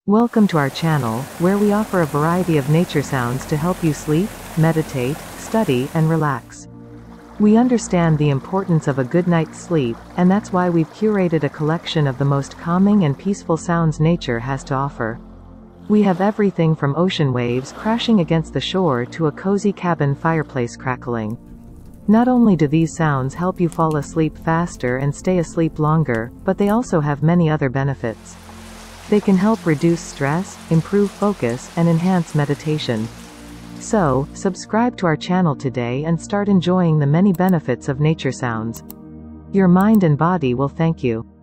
Welcome to our channel, where we offer a variety of nature sounds to help you sleep, meditate, study, and relax. We understand the importance of a good night's sleep, and that's why we've curated a collection of the most calming and peaceful sounds nature has to offer. We have everything from ocean waves crashing against the shore to a cozy cabin fireplace crackling. Not only do these sounds help you fall asleep faster and stay asleep longer, but they also have many other benefits. They can help reduce stress, improve focus, and enhance meditation. So, subscribe to our channel today and start enjoying the many benefits of nature sounds. Your mind and body will thank you.